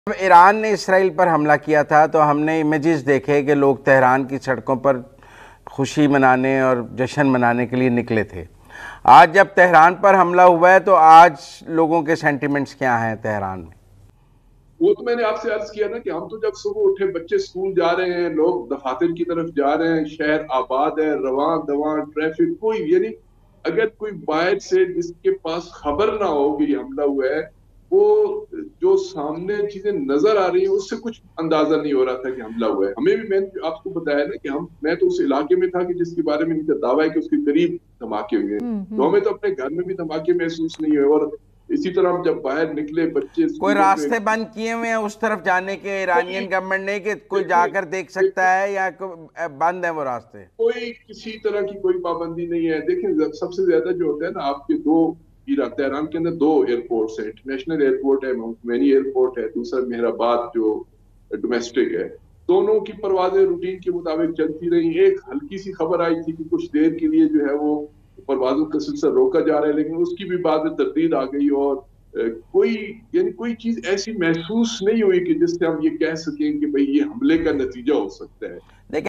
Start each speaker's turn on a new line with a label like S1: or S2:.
S1: जब ईरान ने इसराइल पर हमला किया था तो हमने इमेजेस देखे कि लोग तेहरान की सड़कों पर खुशी मनाने और जश्न मनाने के लिए निकले थे। आज जब तेहरान पर हमला हुआ है तो आज लोगों के सेंटिमेंट्स क्या हैं तेहरान में?
S2: वो तो मैंने आपसे अर्ज किया ना कि हम तो जब सुबह उठे, बच्चे स्कूल जा रहे हैं, लोग दफातर की तरफ जा रहे हैं, शहर आबाद है, रवां दवां ट्रैफिक कोई यानी अगर कोई बाहर से जिसके पास खबर ना हो कि ये हमला हुआ है, वो जो सामने चीजें नजर आ रही है उससे कुछ अंदाजा नहीं हो रहा था कि हमला हुआ है। हमें भी, मैंने आपको बताया ना कि मैं तो उस इलाके में था कि जिसके बारे में इनका दावा है कि उसके करीब धमाके हुए हैं, तो हमें तो अपने घर में भी धमाके महसूस नहीं हुए। और इसी तरह हम जब बाहर निकले, बच्चे
S1: कोई
S2: स्कूलों में,
S1: रास्ते बंद किए हुए हैं उस तरफ जाने के
S2: कोई
S1: ईरानियन गवर्नमेंट ने कि कोई
S2: देखिए
S1: जाकर देख सकता
S2: देखिए
S1: है या बंद है वो रास्ते?
S2: कोई किसी तरह की कोई पाबंदी नहीं है। देखिए सबसे ज्यादा जो होता है ना, आपके दो तेहरान के अंदर दो एयरपोर्ट्स है, इंटरनेशनल एयरपोर्ट है, मैनी एयरपोर्ट है, दूसरा मेहराबाद जो डोमेस्टिक है। दोनों की परवाजें रूटीन के मुताबिक चलती रही। एक हल्की सी खबर आई थी कि कुछ देर के लिए जो है वो परवाजों का सिलसिला रोका जा रहा है, लेकिन उसकी भी बाद में तरदीद आ गई और कोई यानी कोई चीज ऐसी महसूस नहीं हुई कि जिससे हम ये कह सकें कि भाई ये हमले का नतीजा हो सकता है।
S1: देखिए